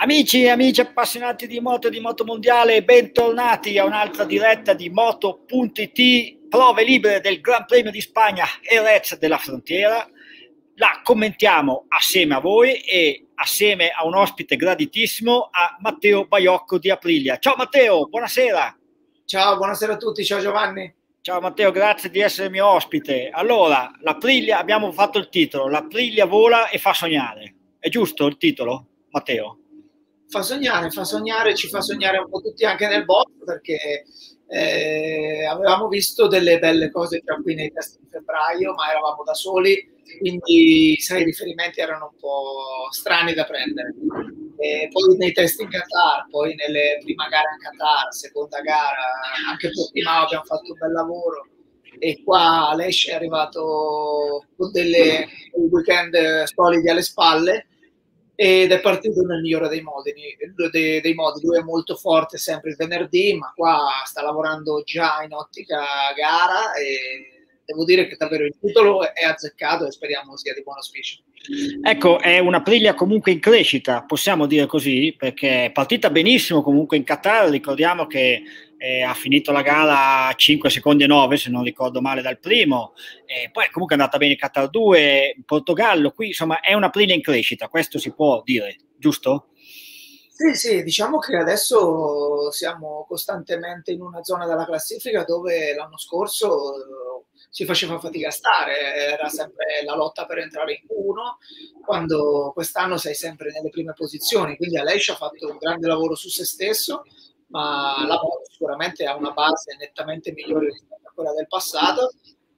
Amici e amici appassionati di moto e di moto mondiale, bentornati a un'altra diretta di Moto.it, prove libere del Gran Premio di Spagna Jerez della Frontiera. La commentiamo assieme a voi e assieme a un ospite graditissimo, a Matteo Baiocco di Aprilia. Ciao Matteo, buonasera. Ciao, buonasera a tutti, ciao Giovanni. Ciao Matteo, grazie di essere mio ospite. Allora, l'Aprilia, abbiamo fatto il titolo, l'Aprilia vola e fa sognare. È giusto il titolo, Matteo? Fa sognare, ci fa sognare un po' tutti anche nel box perché avevamo visto delle belle cose già qui nei test di febbraio, ma eravamo da soli, quindi sai, i riferimenti erano un po' strani da prendere. Poi nei test in Qatar, poi nelle prima gara in Qatar, seconda gara, anche Portimao abbiamo fatto un bel lavoro. E qua Aleix è arrivato con dei weekend solidi alle spalle ed è partito nel migliore dei modi. Lui è molto forte sempre il venerdì, ma qua sta lavorando già in ottica gara e devo dire che davvero il titolo è azzeccato e speriamo sia di buon auspicio. Ecco, è una Aprilia comunque in crescita, possiamo dire così, perché è partita benissimo comunque in Qatar. Ricordiamo che ha finito la gara a 5 secondi e 9, se non ricordo male, dal primo, poi comunque è andata bene in Qatar 2, in Portogallo, qui insomma è una Aprilia in crescita, questo si può dire, giusto? Sì, diciamo che adesso siamo costantemente in una zona della classifica dove l'anno scorso si faceva fatica a stare, era sempre la lotta per entrare in Q1, quando quest'anno sei sempre nelle prime posizioni, quindi Aleix ha fatto un grande lavoro su se stesso, ma la moto sicuramente ha una base nettamente migliore rispetto a quella del passato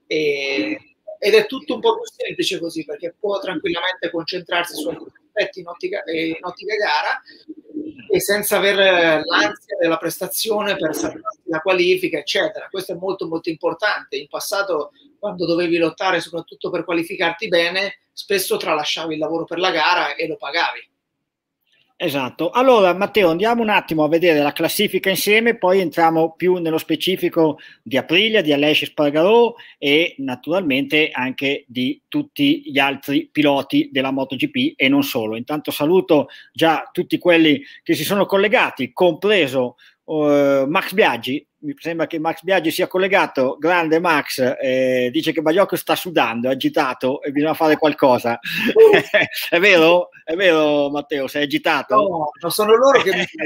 ed è tutto un po' più semplice così, perché può tranquillamente concentrarsi su alcuni aspetti in ottica gara e senza avere l'ansia della prestazione per salvarsi la qualifica, eccetera. Questo è molto molto importante. In passato, quando dovevi lottare soprattutto per qualificarti bene, spesso tralasciavi il lavoro per la gara e lo pagavi. Esatto. Allora Matteo, andiamo un attimo a vedere la classifica insieme, poi entriamo più nello specifico di Aprilia, di Aleix Espargaró e naturalmente anche di tutti gli altri piloti della MotoGP e non solo. Intanto saluto già tutti quelli che si sono collegati, compreso Max Biaggi. Mi sembra che Max Biaggi sia collegato. Grande Max, dice che Baiocco sta sudando, è agitato e bisogna fare qualcosa. È vero? È vero Matteo, sei agitato? No, non sono loro che mi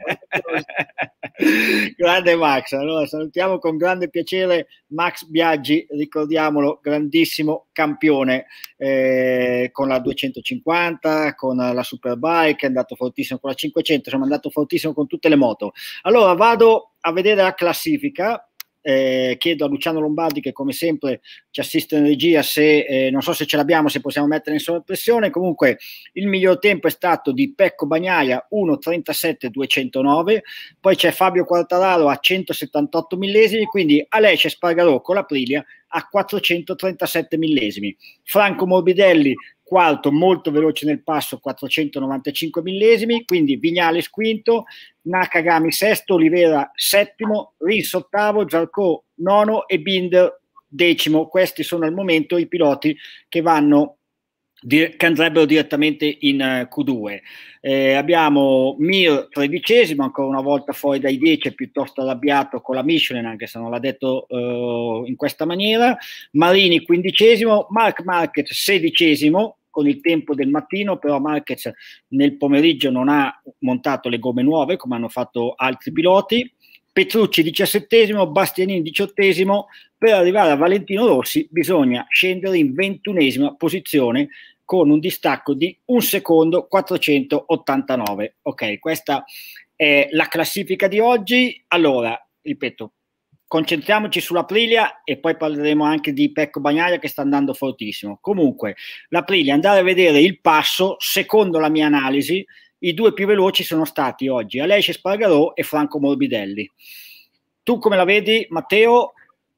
Grande Max, allora salutiamo con grande piacere Max Biaggi, ricordiamolo, grandissimo campione con la 250, con la Superbike, è andato fortissimo con la 500, insomma è andato fortissimo con tutte le moto. Allora vado a vedere la classifica. Chiedo a Luciano Lombardi, che come sempre ci assiste in regia, se non so se ce l'abbiamo, se possiamo mettere in sovraimpressione. Comunque il miglior tempo è stato di Pecco Bagnaia, 1:37.209, poi c'è Fabio Quartararo a 178 millesimi, quindi Aleix Espargaró con l'Aprilia a 437 millesimi, Franco Morbidelli quarto, molto veloce nel passo, 495 millesimi, quindi Viñales quinto, Nakagami sesto, Oliveira settimo, Rins ottavo, Zarco nono e Binder decimo. Questi sono al momento i piloti che che andrebbero direttamente in Q2. Abbiamo Mir tredicesimo, ancora una volta fuori dai 10, piuttosto arrabbiato con la Michelin, anche se non l'ha detto in questa maniera. Marini quindicesimo, Marc Marquez sedicesimo con il tempo del mattino, però Marquez nel pomeriggio non ha montato le gomme nuove come hanno fatto altri piloti. Petrucci 17esimo, Bastianini 18esimo. Per arrivare a Valentino Rossi bisogna scendere in 21esima posizione con un distacco di 1 secondo 489. Ok, questa è la classifica di oggi. Allora, ripeto, concentriamoci sull'Aprilia e poi parleremo anche di Pecco Bagnaia che sta andando fortissimo. Comunque, l'Aprilia, andare a vedere il passo, secondo la mia analisi, i due più veloci sono stati oggi Aleix Espargaró e Franco Morbidelli. Tu come la vedi, Matteo?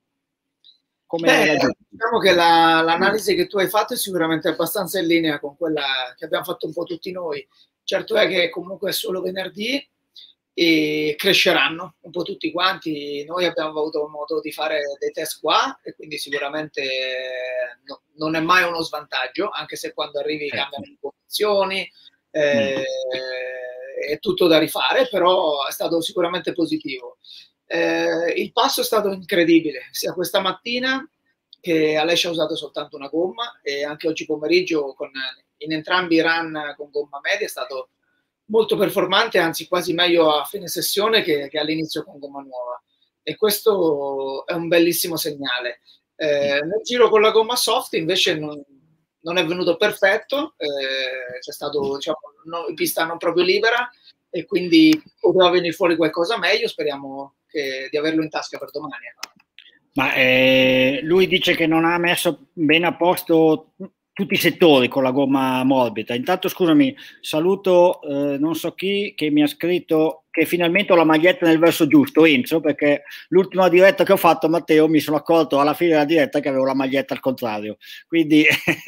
Diciamo che l'analisi che tu hai fatto è sicuramente abbastanza in linea con quella che abbiamo fatto un po' tutti noi. Certo è che comunque è solo venerdì e cresceranno un po' tutti quanti. Noi abbiamo avuto modo di fare dei test qua e quindi sicuramente non è mai uno svantaggio, anche se quando arrivi cambiano le condizioni è tutto da rifare, però è stato sicuramente positivo. Il passo è stato incredibile, sia questa mattina che Alessia ha usato soltanto una gomma, e anche oggi pomeriggio in entrambi i run con gomma media è stato molto performante, anzi quasi meglio a fine sessione che all'inizio con gomma nuova, e questo è un bellissimo segnale. Nel giro con la gomma soft invece non è venuto perfetto, c'è stato, diciamo, pista non proprio libera, e quindi poteva venire fuori qualcosa meglio. Speriamo di averlo in tasca per domani. Ma lui dice che non ha messo bene a posto tutti i settori con la gomma morbida. Intanto, scusami, saluto non so chi che mi ha scritto che finalmente ho la maglietta nel verso giusto, Enzo, perché l'ultima diretta che ho fatto, Matteo, mi sono accorto alla fine della diretta che avevo la maglietta al contrario. Quindi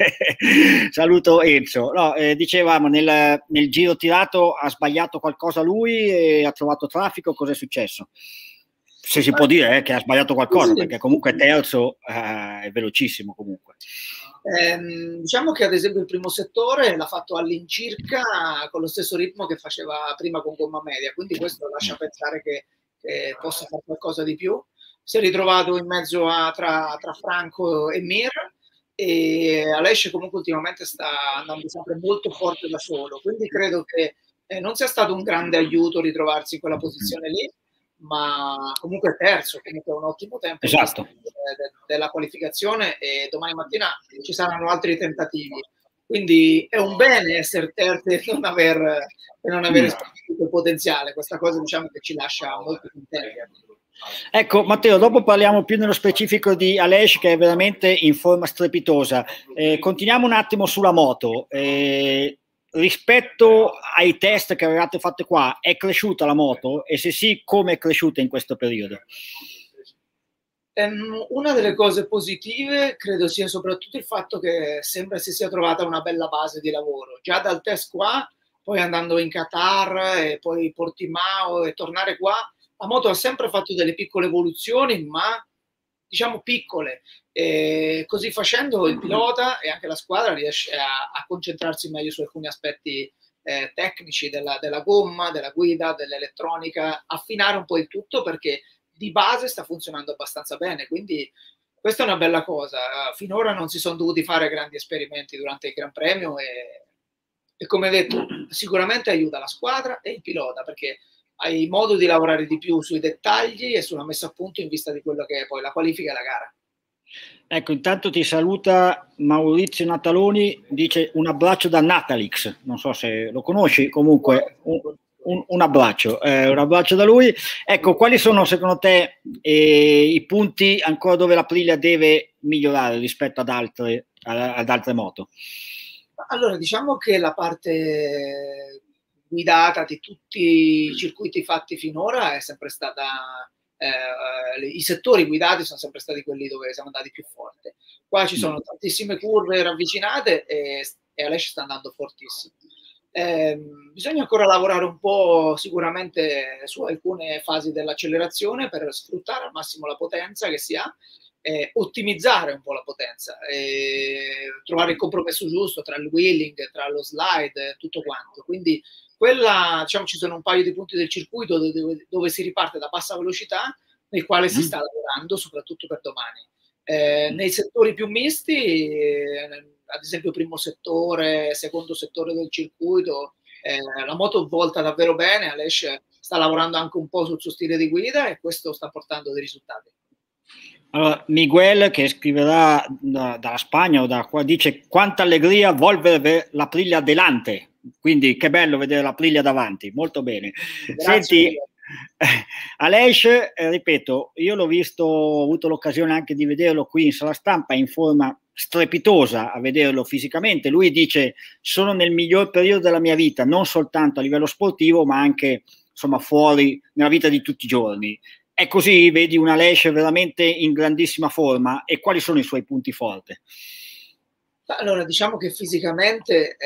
saluto Enzo. No, dicevamo, nel giro tirato ha sbagliato qualcosa lui e ha trovato traffico, cos'è successo? Se si può dire che ha sbagliato qualcosa, sì, perché comunque terzo è velocissimo comunque. Diciamo che ad esempio il primo settore l'ha fatto all'incirca con lo stesso ritmo che faceva prima con gomma media, quindi questo lascia pensare che possa fare qualcosa di più. Si è ritrovato in mezzo tra Franco e Mir, e Alessia comunque ultimamente sta andando sempre molto forte da solo, quindi credo che non sia stato un grande aiuto ritrovarsi in quella posizione lì, ma comunque è terzo, comunque è un ottimo tempo, esatto, della qualificazione, e domani mattina ci saranno altri tentativi, quindi è un bene essere terzi e non aver espresso il potenziale. Questa cosa, diciamo, che ci lascia molto contenti. Ecco Matteo, dopo parliamo più nello specifico di Aleix, che è veramente in forma strepitosa. Continuiamo un attimo sulla moto. Rispetto ai test che avevate fatto qua, è cresciuta la moto? E se sì, come è cresciuta in questo periodo? Una delle cose positive credo sia soprattutto il fatto che sembra si sia trovata una bella base di lavoro. Già dal test qua, poi andando in Qatar e poi Portimao e tornare qua, la moto ha sempre fatto delle piccole evoluzioni, ma diciamo piccole. E così facendo il pilota e anche la squadra riesce a concentrarsi meglio su alcuni aspetti tecnici della gomma, della guida, dell'elettronica, affinare un po' il tutto, perché di base sta funzionando abbastanza bene, quindi questa è una bella cosa. Finora non si sono dovuti fare grandi esperimenti durante il Gran Premio, e come detto sicuramente aiuta la squadra e il pilota, perché hai modo di lavorare di più sui dettagli e sulla messa a punto in vista di quello che è poi la qualifica e la gara. Ecco, intanto ti saluta Maurizio Nataloni, dice un abbraccio da Natalix, non so se lo conosci, comunque un abbraccio da lui. Ecco, quali sono secondo te i punti ancora dove l'Aprilia deve migliorare rispetto ad altre moto? Allora, diciamo che la parte guidata di tutti i circuiti fatti finora è sempre stata, i settori guidati sono sempre stati quelli dove siamo andati più forte. Qua ci sono tantissime curve ravvicinate, e Aleix sta andando fortissimo. Bisogna ancora lavorare un po' sicuramente su alcune fasi dell'accelerazione per sfruttare al massimo la potenza che si ha, ottimizzare un po' la potenza, trovare il compromesso giusto tra il wheeling, tra lo slide, tutto quanto. Quindi diciamo, ci sono un paio di punti del circuito dove si riparte da bassa velocità, nel quale si sta lavorando soprattutto per domani. Nei settori più misti, ad esempio primo settore, secondo settore del circuito, la moto volta davvero bene. Aleix sta lavorando anche un po' sul suo stile di guida, e questo sta portando dei risultati. Allora, Miguel, che scriverà dalla Spagna o da qua, dice quanta allegria volvere l'Aprilia delante, quindi che bello vedere l'Aprilia davanti, molto bene. Grazie. Senti, Aleix, ripeto, io l'ho visto, ho avuto l'occasione anche di vederlo qui in sala stampa, in forma strepitosa a vederlo fisicamente. Lui dice sono nel miglior periodo della mia vita, non soltanto a livello sportivo ma anche insomma fuori nella vita di tutti i giorni. È così? Vedi una Aleix veramente in grandissima forma? E quali sono i suoi punti forti? Allora, diciamo che fisicamente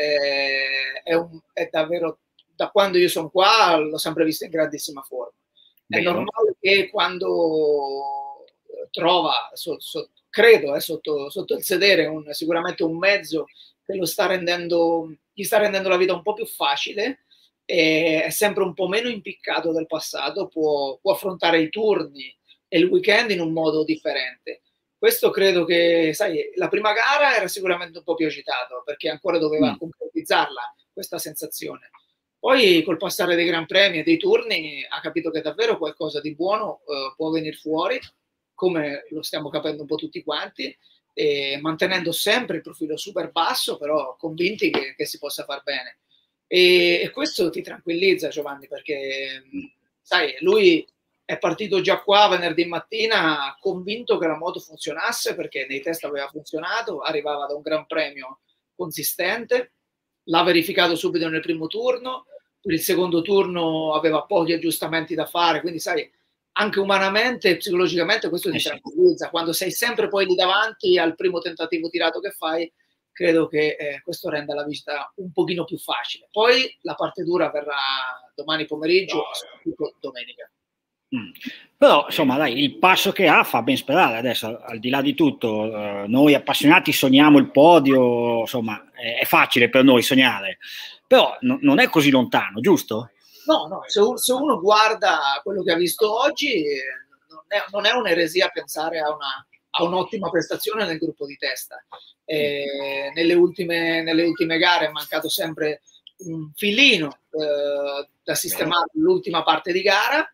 è davvero, da quando io sono qua, l'ho sempre visto in grandissima forma. È normale che quando trova, credo, sotto il sedere sicuramente un mezzo che gli sta rendendo la vita un po' più facile, è sempre un po' meno impiccato del passato, può affrontare i turni e il weekend in un modo differente. Questo credo che, sai, la prima gara era sicuramente un po' più agitato perché ancora doveva concretizzarla questa sensazione. Poi col passare dei Gran Premi e dei turni ha capito che davvero qualcosa di buono può venire fuori, come lo stiamo capendo un po' tutti quanti, e mantenendo sempre il profilo super basso, però convinti che si possa far bene. E questo ti tranquillizza, Giovanni, perché sai, lui è partito già qua venerdì mattina convinto che la moto funzionasse, perché nei test aveva funzionato, arrivava da un Gran Premio consistente, l'ha verificato subito nel primo turno, per il secondo turno aveva pochi aggiustamenti da fare, quindi sai, anche umanamente e psicologicamente questo ti tranquillizza. Quando sei sempre poi lì davanti al primo tentativo tirato che fai, credo che questo renda la visita un pochino più facile. Poi la parte dura verrà domani pomeriggio e soprattutto domenica. Però insomma dai, il passo che ha fa ben sperare. Adesso, al di là di tutto, noi appassionati sogniamo il podio, insomma è facile per noi sognare, però non è così lontano, giusto? No, se uno guarda quello che ha visto oggi, non è un'eresia pensare a un'ottima prestazione nel gruppo di testa. Nelle ultime gare è mancato sempre un filino da sistemare l'ultima parte di gara.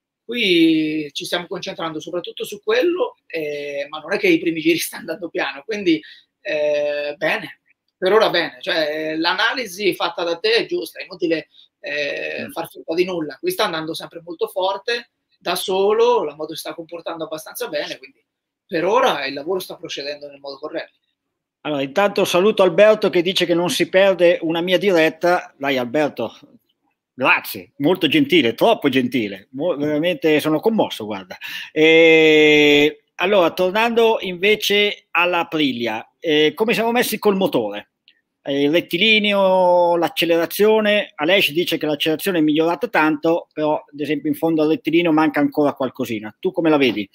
Qui ci stiamo concentrando soprattutto su quello, ma non è che i primi giri sta andando piano, quindi bene, per ora bene. Cioè, l'analisi fatta da te è giusta, è inutile far finta di nulla. Qui sta andando sempre molto forte, da solo, la moto si sta comportando abbastanza bene, quindi per ora il lavoro sta procedendo nel modo corretto. Allora, intanto saluto Alberto che dice che non si perde una mia diretta. Dai Alberto, grazie, molto gentile, troppo gentile, veramente sono commosso, guarda. Allora, tornando invece alla Aprilia, come siamo messi col motore? Il rettilineo, l'accelerazione, Aleix dice che l'accelerazione è migliorata tanto, però ad esempio in fondo al rettilineo manca ancora qualcosina. Tu come la vedi?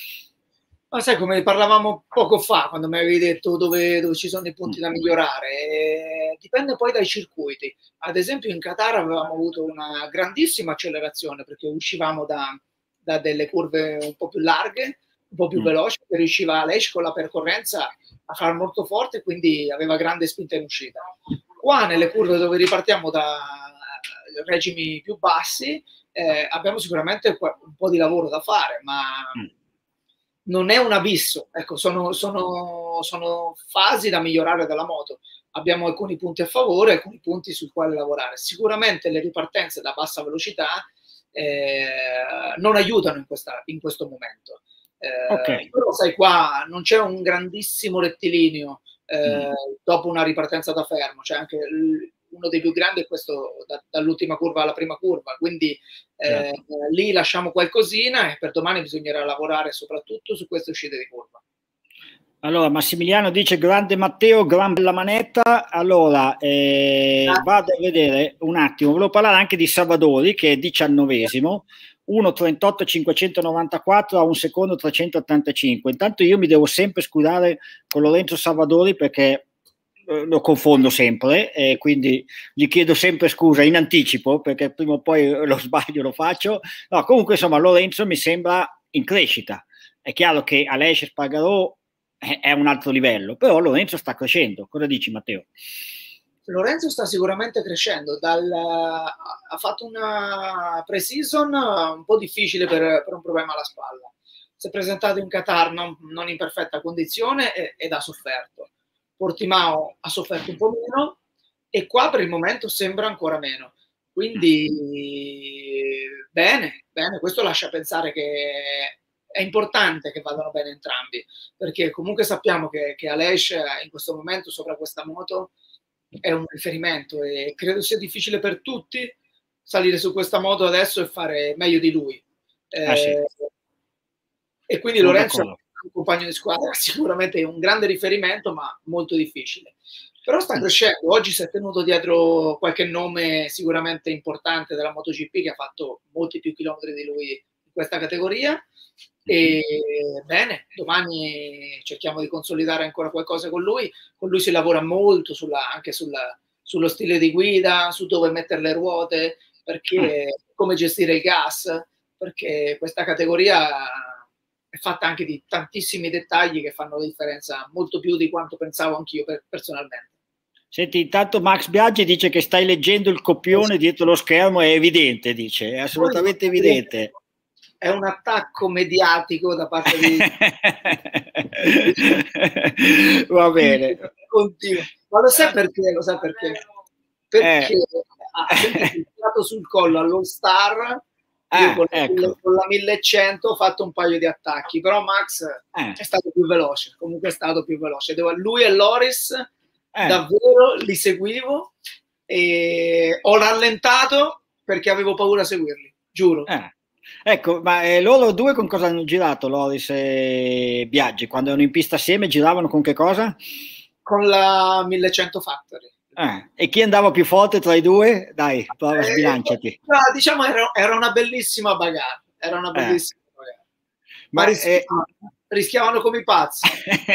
Ma sai, come parlavamo poco fa, quando mi avevi detto dove ci sono i punti da migliorare, dipende poi dai circuiti. Ad esempio in Qatar avevamo avuto una grandissima accelerazione perché uscivamo da delle curve un po' più larghe, un po' più veloci, e riusciva Aleix con la percorrenza a far molto forte, quindi aveva grande spinta in uscita. Qua nelle curve dove ripartiamo da regimi più bassi abbiamo sicuramente un po' di lavoro da fare, ma non è un abisso, ecco, sono fasi da migliorare della moto. Abbiamo alcuni punti a favore, alcuni punti sui quali lavorare. Sicuramente le ripartenze da bassa velocità non aiutano in questo momento. Okay. Però sai, qua non c'è un grandissimo rettilineo dopo una ripartenza da fermo, c'è anche uno dei più grandi è questo dall'ultima curva alla prima curva, quindi lì lasciamo qualcosina e per domani bisognerà lavorare soprattutto su queste uscite di curva. Allora, Massimiliano dice grande Matteo, gran bella manetta. Allora, vado a vedere un attimo, volevo parlare anche di Savadori che è 19esimo, 1.38 594 a 1 secondo 385. Intanto io mi devo sempre scusare con Lorenzo Savadori perché lo confondo sempre e quindi gli chiedo sempre scusa in anticipo perché prima o poi lo sbaglio lo faccio. No, comunque insomma Lorenzo mi sembra in crescita. È chiaro che Aleix Espargaró è un altro livello, però Lorenzo sta crescendo. Cosa dici Matteo? Lorenzo sta sicuramente crescendo, ha fatto una pre-season un po' difficile per un problema alla spalla. Si è presentato in Qatar non in perfetta condizione ed ha sofferto. Portimao ha sofferto un po' meno e qua per il momento sembra ancora meno. Quindi bene, questo lascia pensare che è importante che vadano bene entrambi, perché comunque sappiamo che Aleix in questo momento sopra questa moto è un riferimento e credo sia difficile per tutti salire su questa moto adesso e fare meglio di lui. Sì. E quindi Lorenzo è un compagno di squadra, sicuramente è un grande riferimento, ma molto difficile. Però sta crescendo. Oggi si è tenuto dietro qualche nome sicuramente importante della MotoGP che ha fatto molti più chilometri di lui in questa categoria. E bene, domani cerchiamo di consolidare ancora qualcosa con lui. Con lui si lavora molto anche sullo stile di guida, su dove mettere le ruote, perché, come gestire il gas, perché questa categoria è fatta anche di tantissimi dettagli che fanno la differenza, molto più di quanto pensavo anch'io personalmente. Senti, intanto Max Biaggi dice che stai leggendo il copione dietro lo schermo, è evidente, dice, è assolutamente evidente. È un attacco mediatico da parte di... Va bene. Continuo. Ma lo sai perché? Lo sai perché? Perché ha sempre tirato sul collo all'All Star. Io con la 1100 ho fatto un paio di attacchi, però Max è stato più veloce, comunque è stato più veloce. Lui e Loris davvero li seguivo e ho rallentato perché avevo paura a seguirli, giuro. Ecco, ma loro due con cosa hanno girato, Loris e Biaggi? Quando erano in pista assieme giravano con che cosa? Con la 1100 Factory. E chi andava più forte tra i due? Dai, prova, sbilanciati. No, diciamo era una bellissima bagarre. Era una bellissima bagarre. Ma rischiavano come i pazzi.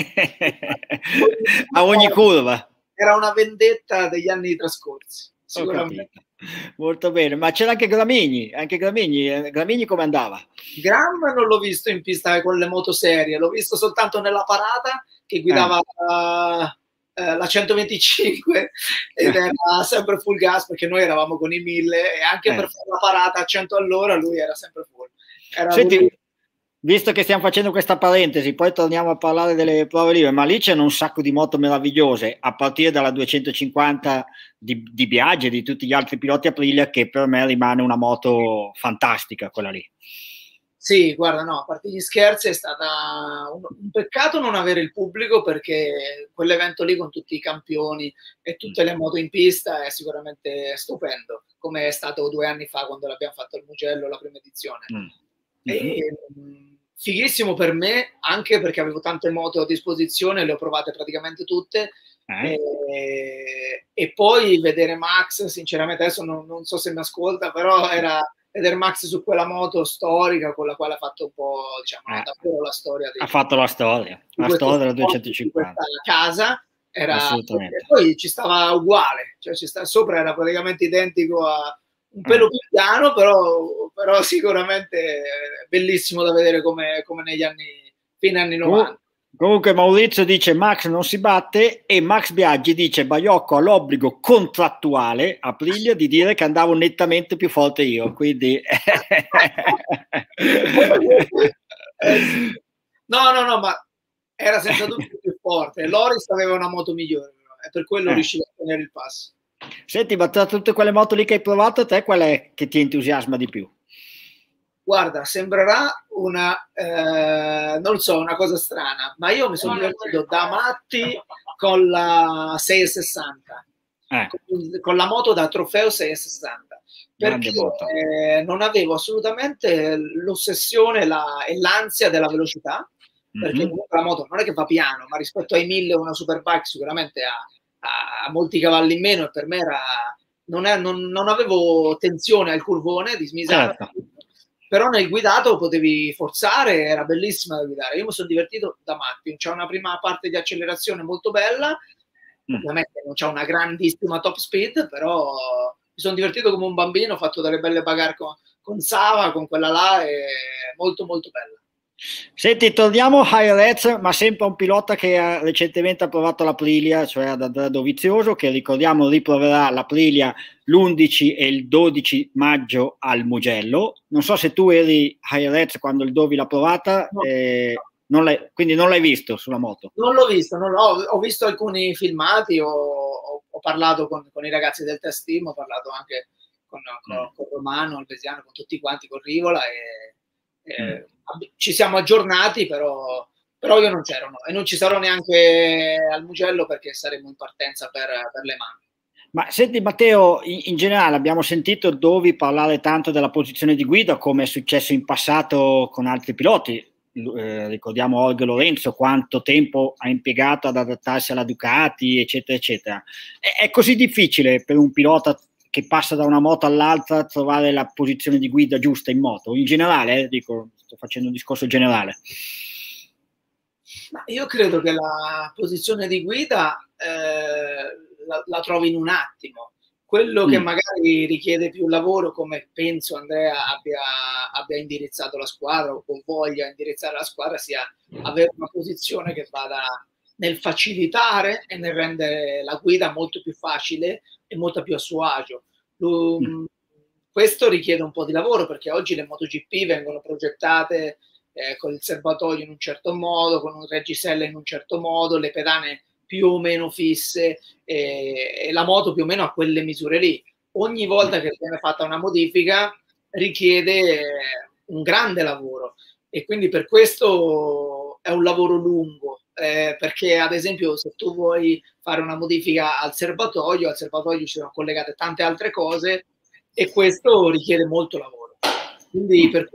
A ogni curva. Era una vendetta degli anni trascorsi, sicuramente. Molto bene, ma c'era anche Gramigni, Gramigni come andava? Gram non l'ho visto in pista con le moto serie, l'ho visto soltanto nella parata che guidava la 125 ed era sempre full gas perché noi eravamo con i 1000 e anche per fare la parata a 100 all'ora lui era sempre full. Senti, visto che stiamo facendo questa parentesi, poi torniamo a parlare delle prove libere, ma lì c'è un sacco di moto meravigliose, a partire dalla 250 di Biaggi e di tutti gli altri piloti Aprilia, che per me rimane una moto fantastica quella lì. Sì, guarda, no, a parte gli scherzi è stata un peccato non avere il pubblico perché quell'evento lì con tutti i campioni e tutte le moto in pista è sicuramente stupendo, come è stato 2 anni fa quando l'abbiamo fatto al Mugello, la prima edizione. E, fighissimo per me, anche perché avevo tante moto a disposizione, le ho provate praticamente tutte. E poi vedere Max, sinceramente adesso non so se mi ascolta, però era vedere Max su quella moto storica con la quale ha fatto un po', diciamo, davvero la storia. Ha fatto la storia della 250. Di casa era, e poi ci stava uguale, cioè sopra era praticamente identico a un pelo più piano, però sicuramente bellissimo da vedere come negli anni, fine anni 90. Comunque Maurizio dice Max non si batte e Max Biaggi dice Baiocco ha l'obbligo contrattuale a Aprilia di dire che andavo nettamente più forte io, quindi no, ma era senza dubbio più forte. Loris aveva una moto migliore e per quello riusciva a tenere il passo. Senti, ma tra tutte quelle moto lì che hai provato, a te qual è che ti entusiasma di più? Guarda, sembrerà non so, una cosa strana, ma io mi sono divertito da matti con la 660, con la moto da trofeo 660, perché non avevo assolutamente l'ossessione e l'ansia della velocità, perché comunque la moto non è che va piano, ma rispetto ai 1000 una superbike sicuramente ha molti cavalli in meno e per me non avevo tensione al curvone di smisare. Però nel guidato potevi forzare, era bellissima da guidare. Io mi sono divertito da matti. C'è una prima parte di accelerazione molto bella, ovviamente non c'è una grandissima top speed, però mi sono divertito come un bambino, ho fatto delle belle bagarre con Sava, con quella là, e molto molto bella. Senti, torniamo a Jerez, ma sempre un pilota che recentemente ha provato l'Aprilia, cioè ad Andrea Dovizioso, che ricordiamo riproverà l'Aprilia l'11 e il 12 maggio al Mugello. Non so se tu eri a Jerez quando il Dovi l'ha provata, quindi non l'hai visto sulla moto? Non l'ho visto, ho visto alcuni filmati, ho parlato con i ragazzi del test team, ho parlato anche con Romano, Albesiano, con tutti quanti, con Rivola e ci siamo aggiornati, però io non c'ero e non ci sarò neanche al Mugello perché saremo in partenza per Le Mans. Ma senti Matteo, in generale abbiamo sentito Dovi parlare tanto della posizione di guida come è successo in passato con altri piloti. Ricordiamo Jorge Lorenzo quanto tempo ha impiegato ad adattarsi alla Ducati eccetera eccetera. È così difficile per un pilota che passa da una moto all'altra trovare la posizione di guida giusta in moto? In generale, dico, sto facendo un discorso generale. Ma io credo che la posizione di guida la trovi in un attimo. Quello che magari richiede più lavoro, come penso Andrea abbia indirizzato la squadra o voglia indirizzare la squadra, sia avere una posizione che vada nel facilitare e nel rendere la guida molto più facile e molto più a suo agio. Questo richiede un po' di lavoro, perché oggi le MotoGP vengono progettate con il serbatoio in un certo modo, con un reggisella in un certo modo, le pedane più o meno fisse e la moto più o meno a quelle misure lì. Ogni volta che viene fatta una modifica richiede un grande lavoro, e quindi per questo è un lavoro lungo, perché ad esempio se tu vuoi fare una modifica al serbatoio ci sono collegate tante altre cose, e questo richiede molto lavoro. Quindi per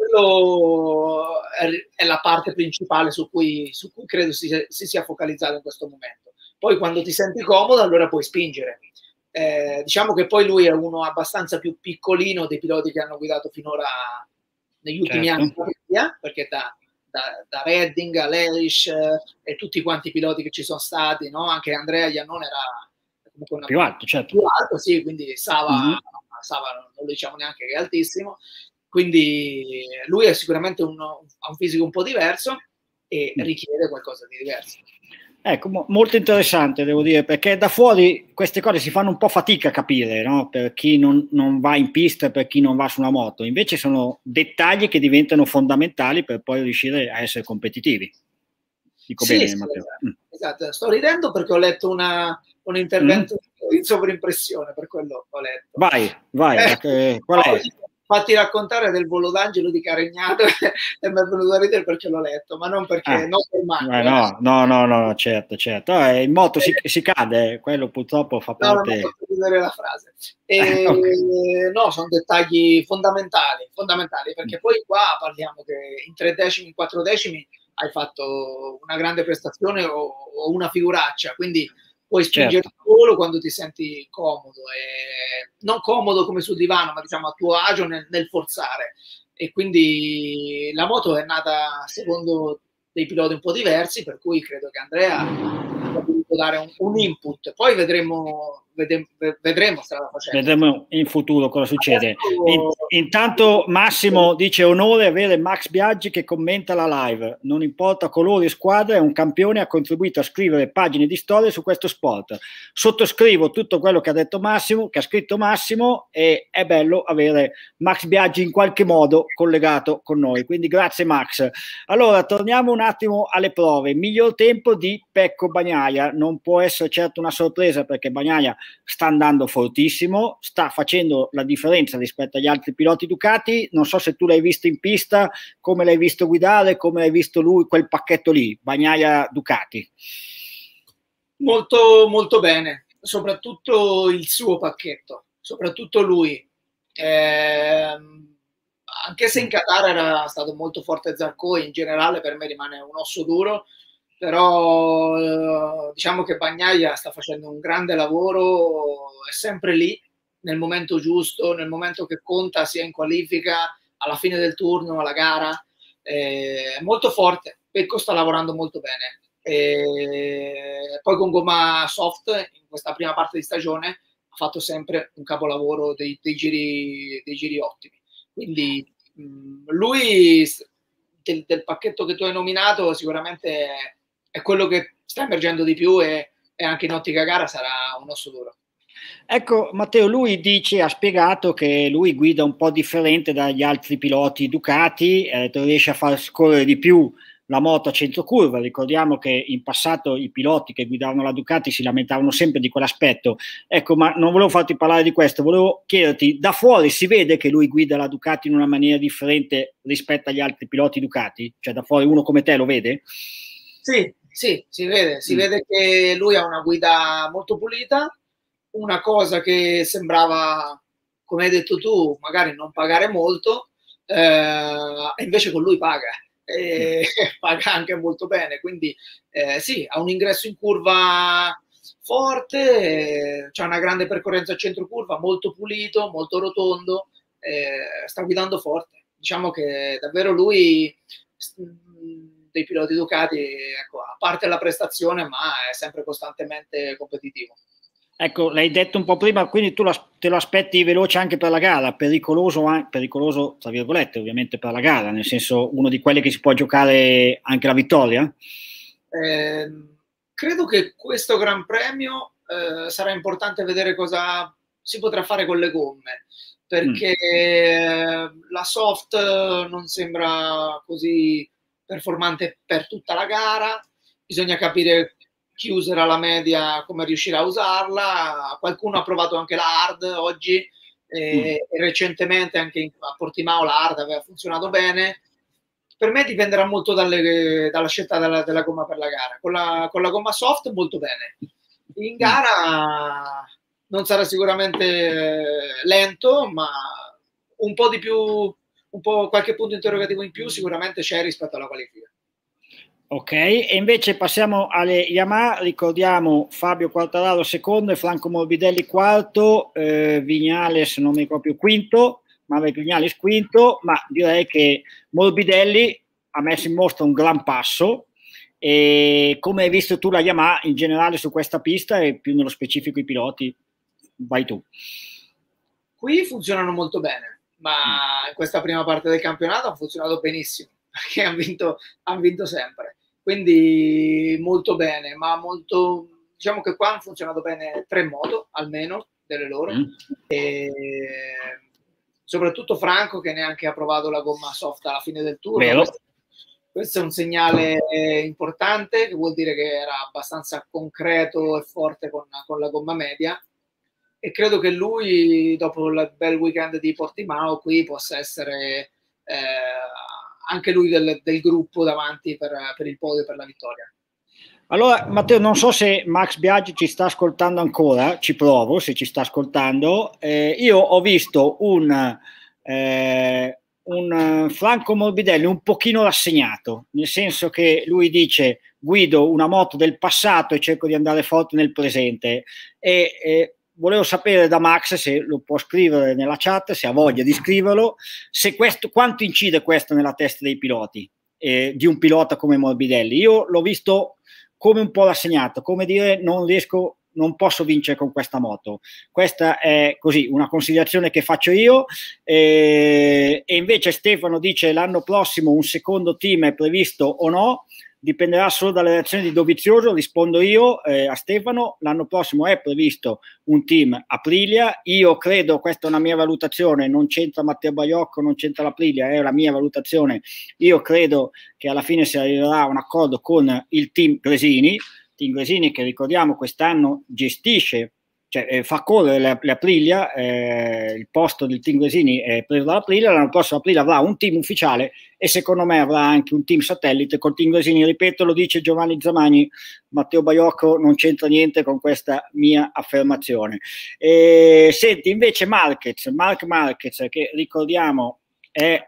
quello è la parte principale su cui credo si sia focalizzato in questo momento. Poi quando ti senti comodo, allora puoi spingere. Diciamo che poi lui è uno abbastanza più piccolino dei piloti che hanno guidato finora negli ultimi anni, perché da Redding a Leish e tutti quanti i piloti che ci sono stati, no? Anche Andrea Iannone era comunque più alto, certo. Più alto, sì, quindi Sava non lo diciamo neanche che è altissimo. Quindi lui è sicuramente ha un fisico un po' diverso e richiede qualcosa di diverso. Ecco, molto interessante, devo dire, perché da fuori queste cose si fanno un po' fatica a capire, no? Per chi non va in pista e per chi non va su una moto. Invece sono dettagli che diventano fondamentali per poi riuscire a essere competitivi. Dico sì, bene, sì, Matteo. Esatto. Sto ridendo perché ho letto un intervento in sovrimpressione, per quello ho letto. Vai, qual è? Fatti raccontare del volo d'angelo di Caregnato e mi è venuto a ridere perché l'ho letto, ma non perché non per mano. No, certo. In moto si cade, quello purtroppo fa parte. Non posso vedere la frase. Okay. No, sono dettagli fondamentali, perché poi qua parliamo che in 3 decimi, in 4 decimi hai fatto una grande prestazione o una figuraccia, quindi puoi spingere il volo quando ti senti comodo, e non comodo come sul divano, ma diciamo a tuo agio nel forzare. E quindi la moto è nata secondo dei piloti un po' diversi, per cui credo che Andrea abbia voluto dare un input. Poi vedremo strada facendo. Vedremo in futuro cosa succede. Intanto Massimo dice: onore avere Max Biaggi che commenta la live, non importa colori e squadra, è un campione, ha contribuito a scrivere pagine di storia su questo sport. Sottoscrivo tutto quello che ha detto Massimo, che ha scritto Massimo, e è bello avere Max Biaggi in qualche modo collegato con noi, quindi grazie Max. Allora torniamo un attimo alle prove. Miglior tempo di Pecco Bagnaia, non può essere certo una sorpresa perché Bagnaia sta andando fortissimo, sta facendo la differenza rispetto agli altri piloti Ducati. Non so se tu l'hai visto in pista, come l'hai visto guidare, come l'hai visto lui, quel pacchetto lì, Bagnaia Ducati. Molto, molto bene, soprattutto il suo pacchetto, soprattutto lui. Anche se in Qatar era stato molto forte Zarco, in generale per me rimane un osso duro, però diciamo che Bagnaia sta facendo un grande lavoro, è sempre lì nel momento giusto, nel momento che conta, sia in qualifica, alla fine del turno, alla gara, è molto forte. Pecco sta lavorando molto bene. E poi con gomma soft in questa prima parte di stagione ha fatto sempre un capolavoro, dei giri ottimi. Quindi lui del pacchetto che tu hai nominato sicuramente è quello che sta emergendo di più, e anche in ottica gara sarà un osso duro. Ecco Matteo, lui ha spiegato che lui guida un po' differente dagli altri piloti Ducati, riesce a far scorrere di più la moto a centro curva. Ricordiamo che in passato i piloti che guidavano la Ducati si lamentavano sempre di quell'aspetto. Ecco, ma non volevo farti parlare di questo, volevo chiederti, da fuori si vede che lui guida la Ducati in una maniera differente rispetto agli altri piloti Ducati? Cioè da fuori uno come te lo vede? Sì, si vede che lui ha una guida molto pulita, una cosa che sembrava, come hai detto tu, magari non pagare molto, e invece con lui paga. Paga anche molto bene, quindi sì, ha un ingresso in curva forte, c'ha una grande percorrenza a centro curva, molto pulito, molto rotondo, sta guidando forte. Diciamo che davvero lui dei piloti Ducati, ecco, a parte la prestazione, ma è sempre costantemente competitivo. Ecco, l'hai detto un po' prima, quindi tu te lo aspetti veloce anche per la gara, pericoloso tra virgolette ovviamente per la gara, nel senso uno di quelli che si può giocare anche la vittoria? Eh, Credo che questo Gran Premio sarà importante vedere cosa si potrà fare con le gomme, perché la soft non sembra così performante per tutta la gara, bisogna capire chi userà la media, come riuscirà a usarla, qualcuno ha provato anche la hard oggi e recentemente anche a Portimao la hard aveva funzionato bene. Per me dipenderà molto dalla scelta della gomma per la gara. Con la gomma soft molto bene. In gara non sarà sicuramente lento, ma un po' di più, qualche punto interrogativo in più sicuramente c'è rispetto alla qualifica. Ok, e invece passiamo alle Yamaha, ricordiamo Fabio Quartararo secondo e Franco Morbidelli quarto, Vignales non mi ricordo più quinto, Maverick Vignales quinto, ma direi che Morbidelli ha messo in mostra un gran passo. E come hai visto tu la Yamaha in generale su questa pista e più nello specifico i piloti? Vai tu. Qui funzionano molto bene, ma in questa prima parte del campionato hanno funzionato benissimo, perché hanno vinto sempre. Quindi molto bene, ma molto, diciamo che qua hanno funzionato bene tre moto, almeno, delle loro. E soprattutto Franco che neanche ha provato la gomma soft alla fine del turno. Questo è un segnale importante, che vuol dire che era abbastanza concreto e forte con la gomma media. E credo che lui, dopo il bel weekend di Portimao, qui possa essere anche lui del gruppo davanti per il podio, per la vittoria. Allora, Matteo, non so se Max Biaggi ci sta ascoltando ancora, ci provo se ci sta ascoltando. Io ho visto un Franco Morbidelli un pochino rassegnato, nel senso che lui dice guido una moto del passato e cerco di andare forte nel presente. E volevo sapere da Max se lo può scrivere nella chat, se ha voglia di scriverlo, se quanto incide questo nella testa dei piloti, di un pilota come Morbidelli. Io l'ho visto come un po' rassegnato, come dire non posso vincere con questa moto. Questa è così una considerazione che faccio io, e invece Stefano dice l'anno prossimo un secondo team è previsto o no? Dipenderà solo dalle reazioni di Dovizioso. Rispondo io a Stefano, l'anno prossimo è previsto un team Aprilia. Io credo, questa è una mia valutazione, non c'entra Matteo Baiocco, non c'entra l'Aprilia, è la mia valutazione. Io credo che alla fine si arriverà a un accordo con il team Gresini che ricordiamo quest'anno gestisce, cioè fa correre l'Aprilia, il posto del team Gresini è preso dall'Aprilia. L'anno prossimo l'Aprilia avrà un team ufficiale e secondo me avrà anche un team satellite col team Gresini. Ripeto, lo dice Giovanni Zamagni, Matteo Baiocco non c'entra niente con questa mia affermazione. Senti, invece Mark Marquez, che ricordiamo è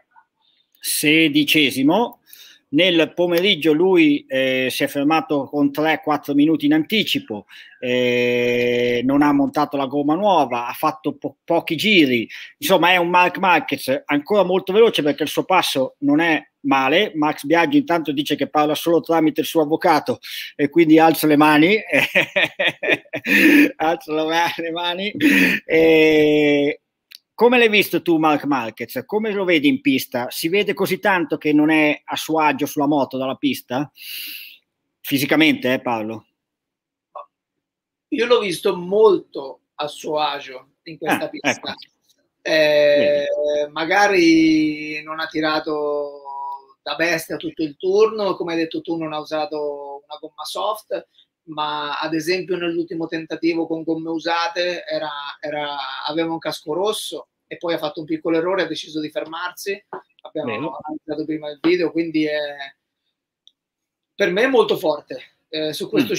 16°. Nel pomeriggio lui si è fermato con 3-4 minuti in anticipo, non ha montato la gomma nuova, ha fatto pochi giri, insomma è un Marc Marquez ancora molto veloce perché il suo passo non è male. Max Biaggi intanto dice che parla solo tramite il suo avvocato e quindi alza le mani alza le mani. Come l'hai visto tu Marc Marquez? Come lo vedi in pista? Si vede così tanto che non è a suo agio sulla moto dalla pista? Fisicamente, parlo. Io l'ho visto molto a suo agio in questa pista. Ecco. Magari non ha tirato da bestia tutto il turno, come hai detto tu non ha usato una gomma soft, ma ad esempio nell'ultimo tentativo con gomme usate aveva un casco rosso e poi ha fatto un piccolo errore, ha deciso di fermarsi. Abbiamo analizzato prima il video, quindi per me è molto forte. Su questo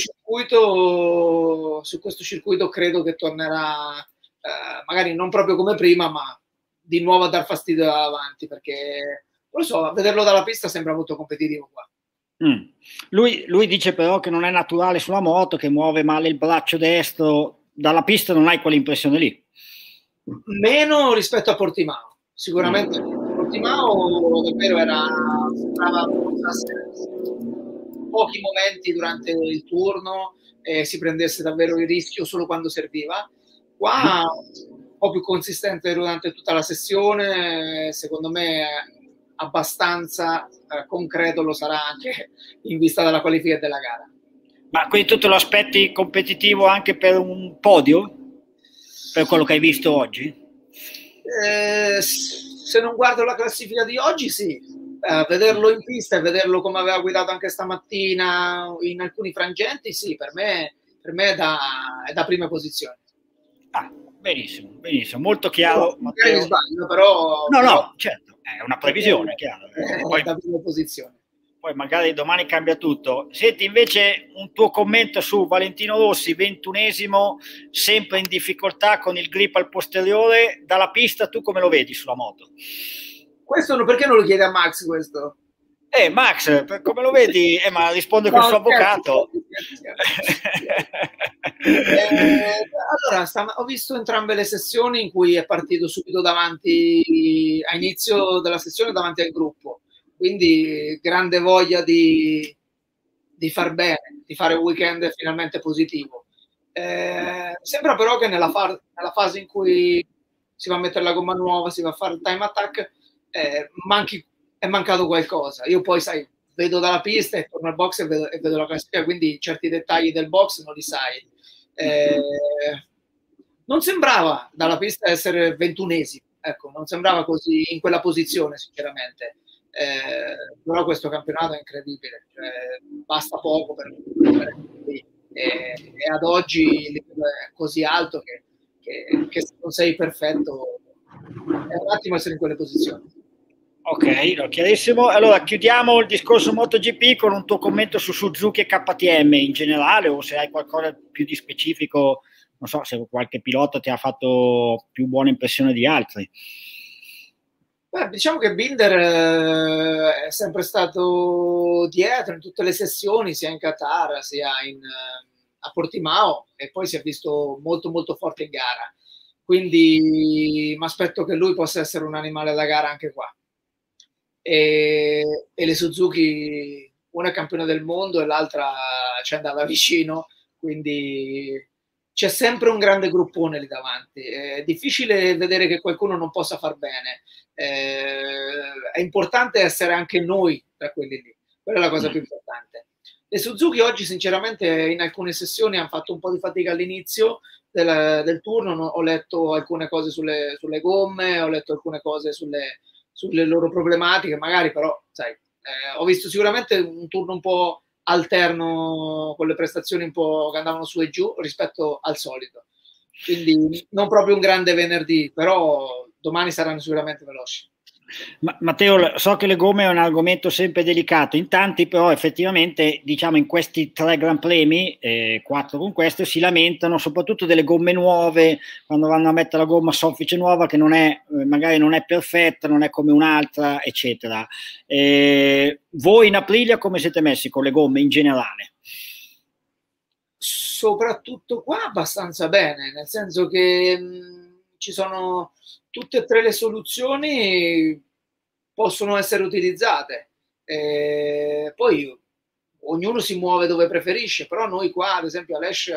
circuito credo che tornerà magari non proprio come prima, ma di nuovo a dar fastidio davanti, perché non lo so, a vederlo dalla pista sembra molto competitivo qua. Lui dice però che non è naturale sulla moto, che muove male il braccio destro. Dalla pista non hai quell'impressione lì? Meno rispetto a Portimao, sicuramente. Portimao davvero sembrava pochi momenti durante il turno e si prendesse davvero il rischio solo quando serviva. Qua un po' più consistente durante tutta la sessione, secondo me abbastanza concreto lo sarà anche in vista della qualifica e della gara. Ma quindi tu te lo aspetti competitivo anche per un podio? Per quello che hai visto oggi? Se non guardo la classifica di oggi, sì. Vederlo in pista e vederlo come aveva guidato anche stamattina in alcuni frangenti, sì, per me è da prima posizione. Ah, benissimo, benissimo, molto chiaro. No, magari mi sbaglio, però... No, certo, è una previsione, chiaro. Poi, da prima posizione. Poi magari domani cambia tutto. Senti invece un tuo commento su Valentino Rossi, 21esimo, sempre in difficoltà con il grip al posteriore. Dalla pista tu come lo vedi sulla moto? Questo perché non lo chiedi a Max questo? Max, come lo vedi? Ma risponde col suo avvocato. Allora, ho visto entrambe le sessioni in cui è partito subito davanti, a inizio della sessione davanti al gruppo, quindi grande voglia di far bene, di fare un weekend finalmente positivo. Sembra però che nella fase in cui si va a mettere la gomma nuova, si va a fare il time attack, è mancato qualcosa. Io poi, sai, vedo dalla pista e torno al box e vedo la classifica, quindi certi dettagli del box non li sai. Non sembrava dalla pista essere 21esimo, ecco, non sembrava così in quella posizione, sinceramente. Però questo campionato è incredibile, cioè, basta poco per e ad oggi il livello è così alto che se non sei perfetto è un attimo essere in quelle posizioni. Ok, no, chiarissimo. Allora chiudiamo il discorso MotoGP con un tuo commento su Suzuki e KTM in generale, o se hai qualcosa più di specifico, non so se qualche pilota ti ha fatto più buona impressione di altri. Beh, diciamo che Binder è sempre stato dietro in tutte le sessioni, sia in Qatar sia a Portimao, e poi si è visto molto molto forte in gara, quindi mi aspetto che lui possa essere un animale da gara anche qua. E le Suzuki, una è campione del mondo e l'altra ci andava vicino, quindi c'è sempre un grande gruppone lì davanti. È difficile vedere che qualcuno non possa far bene. È importante essere anche noi tra quelli lì, quella è la cosa più importante. Le Suzuki oggi sinceramente in alcune sessioni hanno fatto un po' di fatica all'inizio del turno, ho letto alcune cose sulle gomme, ho letto alcune cose sulle loro problematiche, magari, però sai, ho visto sicuramente un turno un po' alterno, con le prestazioni un po' che andavano su e giù rispetto al solito, quindi non proprio un grande venerdì, però domani saranno sicuramente veloci. Matteo, so che le gomme è un argomento sempre delicato, in tanti però effettivamente diciamo in questi 3 Gran Premi, 4 con questo, si lamentano soprattutto delle gomme nuove, quando vanno a mettere la gomma soffice nuova che non è, magari non è perfetta, non è come un'altra, eccetera. Voi in Aprilia come siete messi con le gomme in generale? Soprattutto qua abbastanza bene, nel senso che ci sono tutte e 3 le soluzioni possono essere utilizzate. Poi ognuno si muove dove preferisce, però noi qua, ad esempio, Aleix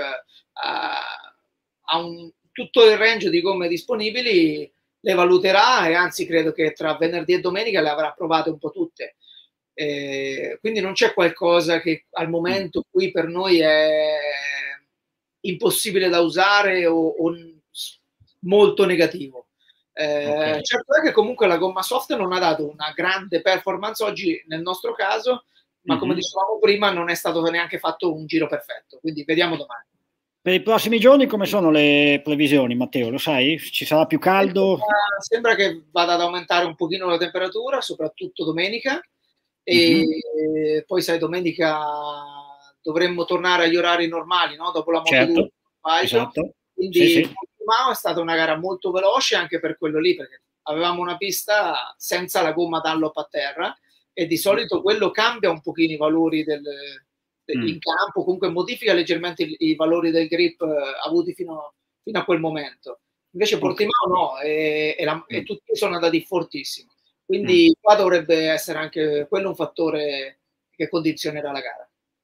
ha tutto il range di gomme disponibili, le valuterà e anzi credo che tra venerdì e domenica le avrà provate un po' tutte. Quindi non c'è qualcosa che al momento qui per noi è impossibile da usare o molto negativo. Okay. Certo è che comunque la gomma soft non ha dato una grande performance oggi nel nostro caso, ma come dicevamo prima non è stato neanche fatto un giro perfetto, quindi vediamo domani. Per i prossimi giorni come sono le previsioni, Matteo? Lo sai? Ci sarà più caldo? Sembra che vada ad aumentare un pochino la temperatura, soprattutto domenica, e poi sai, domenica dovremmo tornare agli orari normali, no? Dopo la Moto2, certo, esatto. Quindi sì. È stata una gara molto veloce anche per quello lì, perché avevamo una pista senza la gomma Dunlop a terra e di solito quello cambia un pochino i valori in campo, comunque modifica leggermente i valori del grip avuti fino a quel momento. Invece Portimao no, e tutti sono andati fortissimo. Quindi qua dovrebbe essere anche quello un fattore che condizionerà la gara.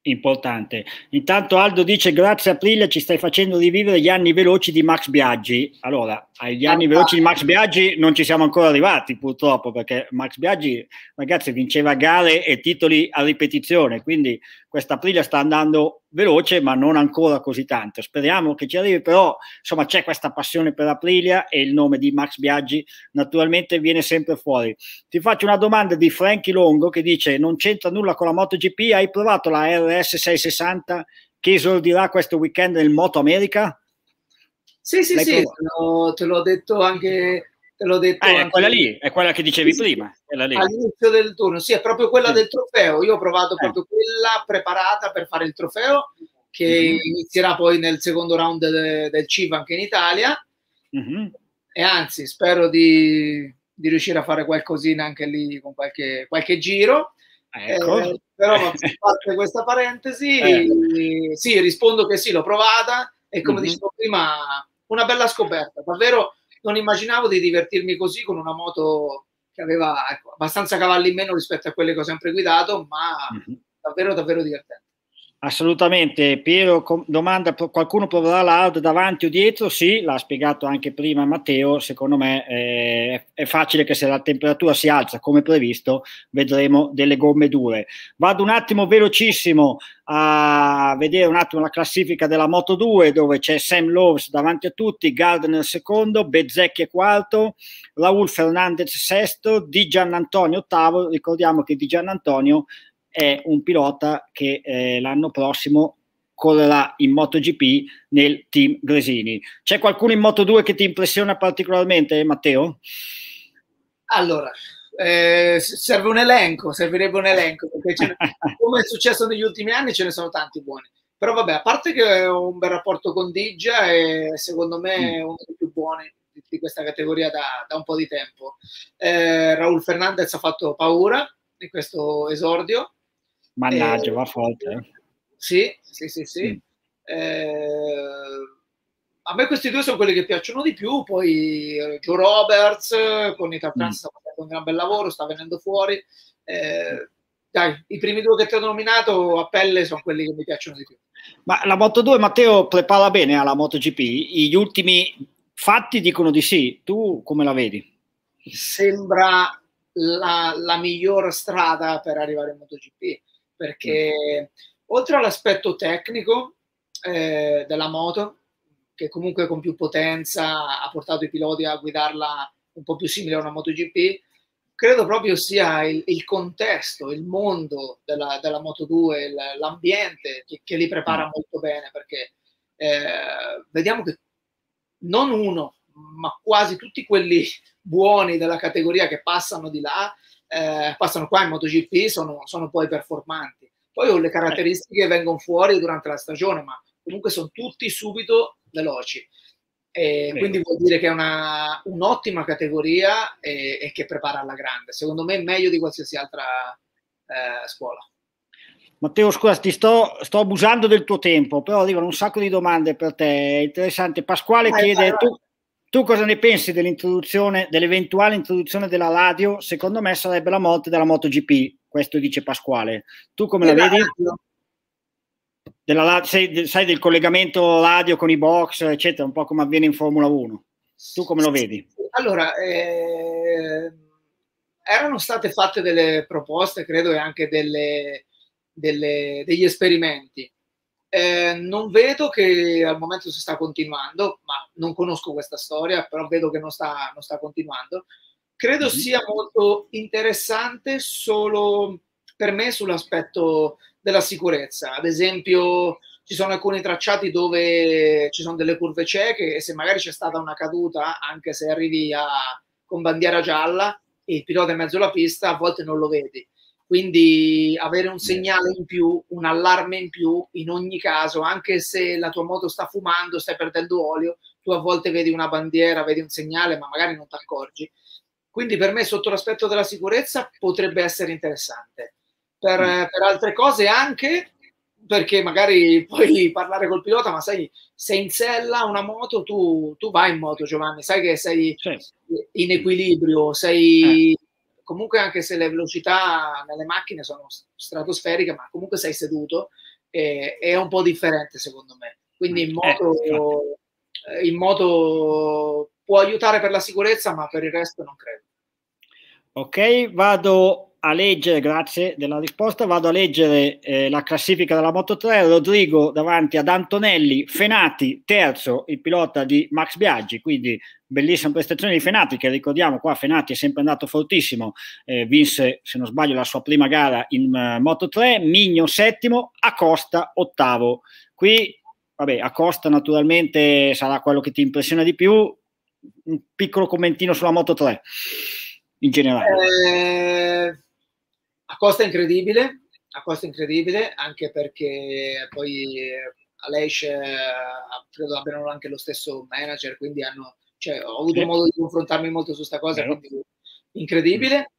Importante. Intanto Aldo dice: grazie Aprilia, ci stai facendo rivivere gli anni veloci di Max Biaggi. Allora, agli anni veloci di Max Biaggi non ci siamo ancora arrivati, purtroppo, perché Max Biaggi, ragazzi, vinceva gare e titoli a ripetizione, quindi questa Aprilia sta andando veloce, ma non ancora così tanto. Speriamo che ci arrivi, però insomma c'è questa passione per Aprilia e il nome di Max Biaggi naturalmente viene sempre fuori. Ti faccio una domanda di Frankie Longo che dice: non c'entra nulla con la MotoGP, hai provato la RS660 che esordirà questo weekend nel Moto America? Sì, sì, sì, te l'ho detto anche, è quella lì, è quella che dicevi prima, quella lì. All'inizio del turno, sì, è proprio quella del trofeo. Io ho provato proprio quella preparata per fare il trofeo, che inizierà poi nel secondo round del CIV anche in Italia. E anzi, spero di riuscire a fare qualcosina anche lì con qualche giro. Ecco. Però a parte questa parentesi, sì, rispondo che sì, l'ho provata e come dicevo prima, una bella scoperta. Davvero non immaginavo di divertirmi così con una moto che aveva abbastanza cavalli in meno rispetto a quelle che ho sempre guidato, ma davvero davvero divertente. Assolutamente. Piero domanda: qualcuno proverà la hard davanti o dietro? Sì, l'ha spiegato anche prima Matteo. Secondo me è facile che se la temperatura si alza come previsto vedremo delle gomme dure. Vado un attimo velocissimo a vedere un attimo la classifica della Moto2, dove c'è Sam Lowe's davanti a tutti, Gardner secondo, Bezzecchi quarto, Raul Fernandez sesto, Di Giannantonio ottavo. Ricordiamo che Di Giannantonio è un pilota che l'anno prossimo correrà in MotoGP nel team Gresini. C'è qualcuno in Moto2 che ti impressiona particolarmente, Matteo? Allora, servirebbe un elenco, perché come è successo negli ultimi anni ce ne sono tanti buoni. Però vabbè, a parte che ho un bel rapporto con Digia e secondo me è uno dei più buoni di questa categoria da un po' di tempo. Raul Fernandez ha fatto paura in questo esordio. Mannaggia, va forte. Sì, sì, sì, sì. A me questi due sono quelli che piacciono di più, poi Joe Roberts con Ital Trans sta facendo un gran bel lavoro, sta venendo fuori. Dai, i primi due che ti ho nominato a pelle sono quelli che mi piacciono di più. Ma la Moto2, Matteo, prepara bene alla MotoGP? Gli ultimi fatti dicono di sì. Tu come la vedi? Sembra la miglior strada per arrivare in MotoGP, perché oltre all'aspetto tecnico della moto, che comunque con più potenza ha portato i piloti a guidarla un po' più simile a una MotoGP, credo proprio sia il contesto, il mondo della Moto2, l'ambiente che li prepara molto bene, perché vediamo che non uno, ma quasi tutti quelli buoni della categoria che passano di là, passano qua in MotoGP, sono poi performanti. Poi ho le caratteristiche che vengono fuori durante la stagione, ma comunque sono tutti subito veloci. Quindi vuol dire che è un'ottima categoria e che prepara alla grande. Secondo me meglio di qualsiasi altra scuola. Matteo, scusa, ti sto abusando del tuo tempo, però arrivano un sacco di domande per te. È interessante. Pasquale chiede: tu cosa ne pensi dell'eventuale introduzione della radio? Secondo me sarebbe la morte della MotoGP. Questo dice Pasquale. Tu come la vedi? Sai del collegamento radio con i box, eccetera, un po' come avviene in Formula 1. Tu come lo vedi? Allora, erano state fatte delle proposte, credo, e anche degli esperimenti. Non vedo che al momento si sta continuando, ma non conosco questa storia, però vedo che non sta continuando. Credo sia molto interessante solo per me sull'aspetto della sicurezza. Ad esempio, ci sono alcuni tracciati dove ci sono delle curve cieche e se magari c'è stata una caduta, anche se arrivi con bandiera gialla e il pilota in mezzo alla pista, a volte non lo vedi. Quindi avere un segnale in più, un allarme in più, in ogni caso, anche se la tua moto sta fumando, stai perdendo olio, tu a volte vedi una bandiera, vedi un segnale, ma magari non ti accorgi. Quindi per me, sotto l'aspetto della sicurezza, potrebbe essere interessante. Per altre cose anche, perché magari puoi parlare col pilota, ma sai, se in sella una moto, tu vai in moto, Giovanni, sai che sei in equilibrio, sei... Comunque anche se le velocità nelle macchine sono stratosferiche, ma comunque sei seduto, è un po' differente secondo me. Quindi in moto può aiutare per la sicurezza, ma per il resto non credo. Ok, vado a leggere, grazie della risposta, vado a leggere la classifica della Moto3. Rodrigo davanti ad Antonelli, Fenati terzo, il pilota di Max Biaggi, quindi bellissima prestazione di Fenati, che ricordiamo qua Fenati è sempre andato fortissimo, vinse se non sbaglio la sua prima gara in Moto3, Migno settimo, Acosta ottavo. Qui vabbè, Acosta naturalmente sarà quello che ti impressiona di più. Un piccolo commentino sulla Moto3 in generale. Acosta è incredibile, anche perché poi Aleix credo abbiano anche lo stesso manager, quindi ho avuto modo di confrontarmi molto su questa cosa, quindi incredibile.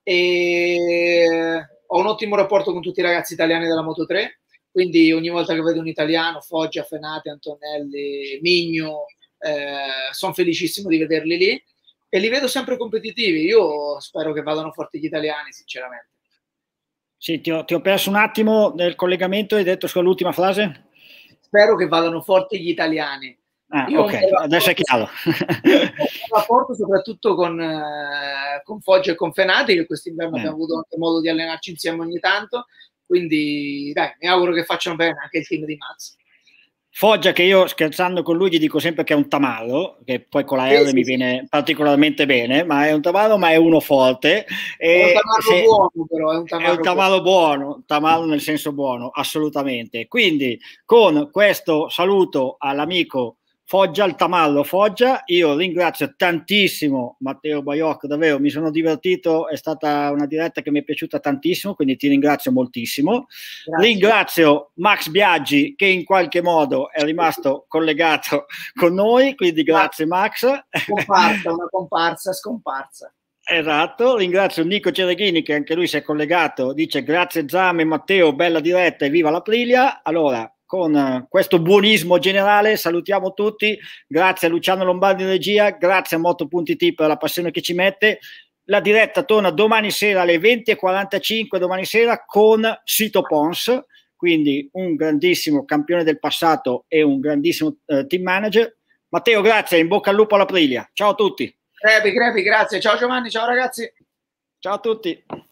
E ho un ottimo rapporto con tutti i ragazzi italiani della Moto3, quindi ogni volta che vedo un italiano, Foggia, Fenati, Antonelli, Migno, sono felicissimo di vederli lì e li vedo sempre competitivi. Io spero che vadano forti gli italiani, sinceramente. Sì, ti ho perso un attimo nel collegamento, hai detto solo l'ultima frase? Spero che vadano forti gli italiani. Io ok, adesso è chiaro. Un rapporto soprattutto con Foggia e con Fenati, che quest'inverno abbiamo avuto anche modo di allenarci insieme ogni tanto, quindi dai, mi auguro che facciano bene anche il team di Max. Foggia, che io scherzando con lui gli dico sempre che è un tamarro, che poi con la R mi viene particolarmente bene, ma è un tamarro, ma è uno forte. È un tamarro buono, però. È un tamarro buono, un tamarro nel senso buono, assolutamente. Quindi con questo saluto all'amico Foggia, il tamarro Foggia, io ringrazio tantissimo Matteo Baiocco, davvero mi sono divertito, è stata una diretta che mi è piaciuta tantissimo, quindi ti ringrazio moltissimo. Grazie. Ringrazio Max Biaggi che in qualche modo è rimasto collegato con noi, quindi grazie Max. Una comparsa scomparsa. Esatto, ringrazio Nico Cereghini che anche lui si è collegato, dice grazie Zam e Matteo, bella diretta e viva l'Aprilia. Allora, con questo buonismo generale salutiamo tutti, grazie a Luciano Lombardi in regia, grazie a Moto.it per la passione che ci mette. La diretta torna domani sera alle 20:45, domani sera con Sito Pons, quindi un grandissimo campione del passato e un grandissimo team manager. Matteo, grazie, in bocca al lupo all'Aprilia. Ciao a tutti. Crepi, grazie. Ciao Giovanni, ciao ragazzi. Ciao a tutti.